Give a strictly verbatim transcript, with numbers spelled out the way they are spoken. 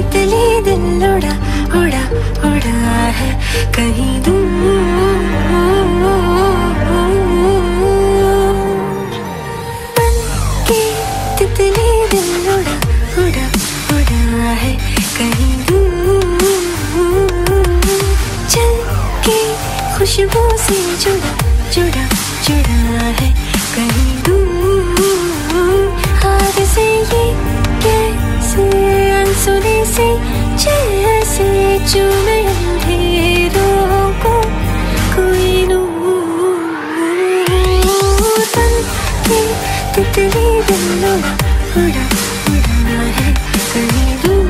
तितली दिल उड़ा उड़ा उड़ा है कहीं दूर। मन की तितली दिल उड़ा उड़ा उड़ा है कहीं दूर। चल के खुशबू से जुड़ा जुड़ा जुड़ा है कहीं दूर। हाथ से ये कैसे अनसुने से जैसे चूमे अंधेरों को कोई नूर। तन की तितली दिल उड़ा उड़ा उड़ा है कहीं दूर।